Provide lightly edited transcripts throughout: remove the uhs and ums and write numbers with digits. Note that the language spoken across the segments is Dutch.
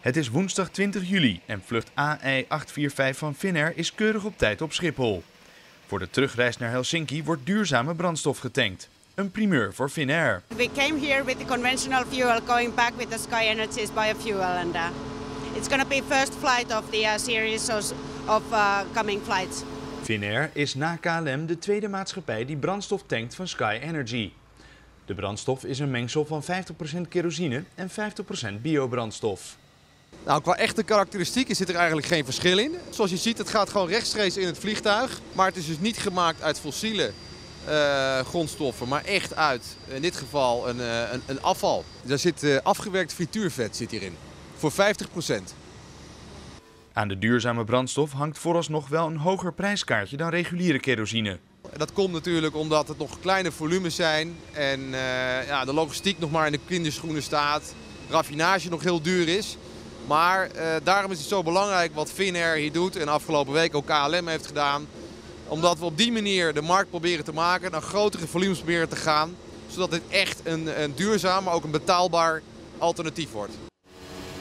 Het is woensdag 20 juli en vlucht AI845 van Finnair is keurig op tijd op Schiphol. Voor de terugreis naar Helsinki wordt duurzame brandstof getankt. Een primeur voor Finnair. We came here with the conventional fuel, going back with the Sky Energy's biofuel, and it's going to be first flight of the series of coming flights. Finnair is na KLM de tweede maatschappij die brandstof tankt van Sky Energy. De brandstof is een mengsel van 50% kerosine en 50% biobrandstof. Nou, qua echte karakteristieken zit er eigenlijk geen verschil in. Zoals je ziet, het gaat gewoon rechtstreeks in het vliegtuig. Maar het is dus niet gemaakt uit fossiele grondstoffen, maar echt uit, in dit geval, een afval. Daar zit afgewerkt frituurvet zit hierin, voor 50%. Aan de duurzame brandstof hangt vooralsnog wel een hoger prijskaartje dan reguliere kerosine. Dat komt natuurlijk omdat het nog kleine volumes zijn en de logistiek nog maar in de kinderschoenen staat. Raffinage nog heel duur is. Maar daarom is het zo belangrijk wat Finnair hier doet en afgelopen week ook KLM heeft gedaan. Omdat we op die manier de markt proberen te maken, naar grotere volumes proberen te gaan. Zodat dit echt een duurzaam, maar ook een betaalbaar alternatief wordt.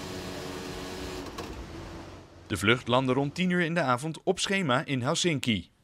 De vlucht landde rond 10 uur in de avond op schema in Helsinki.